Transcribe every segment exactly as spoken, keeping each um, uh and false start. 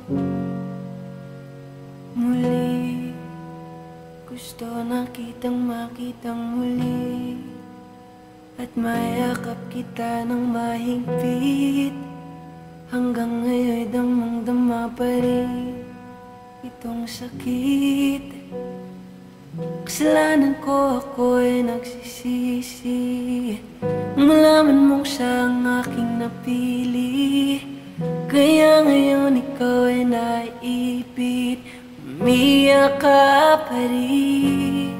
Muli, gusto na kitang makitang muli at mayakap kita ng mahigpit. Hanggang ngayon damang-dama pa rin itong sakit. Kasalanan ko, ako'y nagsisisi. Malaman mong siya ang aking napili, kaya ngayon ikaw ay naipit. Umiyak ka pa rin.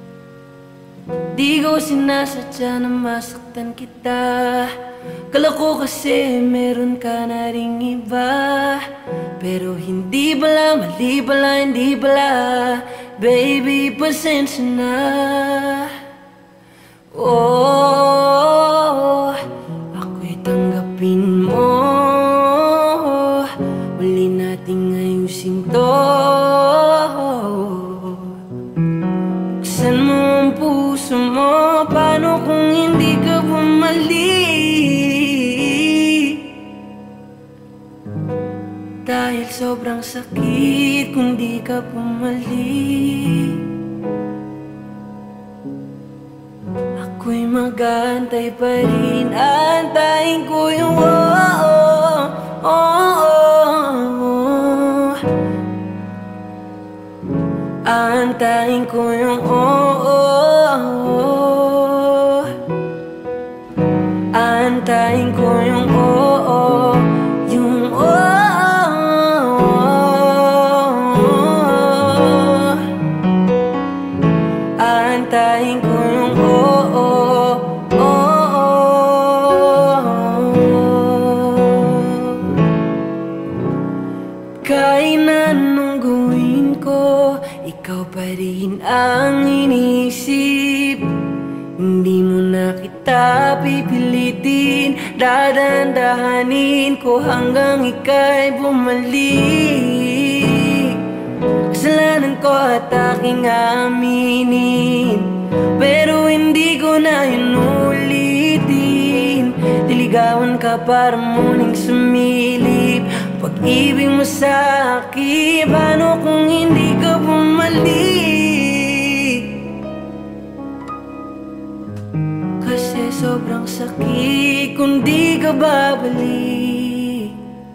Di ko sinasadya na masaktan kita. Kala ko kasi meron ka na ring iba, pero hindi bala, mali bala, hindi bala. Baby, pasensya na. Oh, ako'y tanggapin mo. Huli nating ayusin to. Buksan mo ang puso mo. Paano kung hindi ka bumalik? Dahil sobrang sakit kung di ka bumalik. Ako'y mag-aantay pa rin. Antayin ko yung oh, oh, oh, oh. Antayin ko yung oh, oh, oh. Antayin ko yung oh, oh. Yung oh, oh. Antayin ko yung oh, oh, oh. Kahit na anong gawin ko, ikaw pa rin ang inisip. Hindi mo na kita pipilitin. Dadandahanin ko hanggang ika'y bumalik. Kasalanan ko at aking aminin, pero hindi ko na yun ulitin. Diligawan ka para muling sumilip. Pag-ibig mo sa akin, paano kung hindi ka bumalik? Kasi sobrang sakit kung di ka babalik.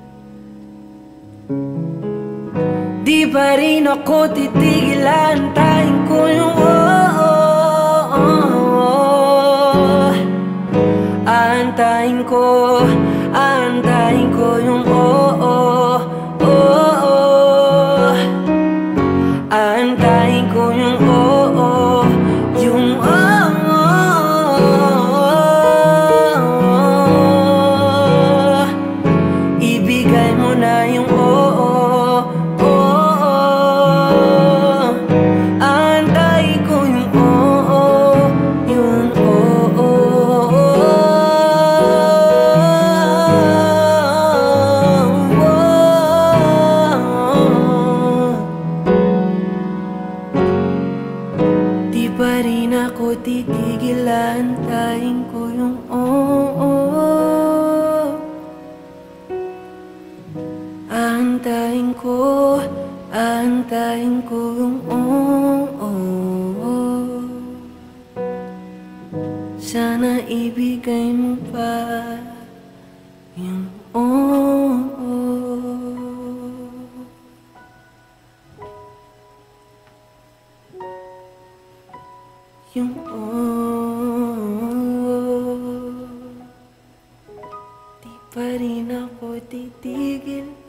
Di pa rin ako titigil. Antayin ko yung oh, oh, oh. Antayin ko, antayin ko yung oh, oh, oh, oh. Antayin ko yung oh, oh. Yung oh, oh, oh. Ibigay mo na yung oh, oh, oh. Antayin ko yung oh, oh. Yung oh, oh, oh. Di pa rin ako titigil. Antayin ko yung oh, oh. Antayin ko, antayin ko yung oh, oh. Sana ibigay mo pa yung oh, oh. Yung oh, di pa rin ako titigil.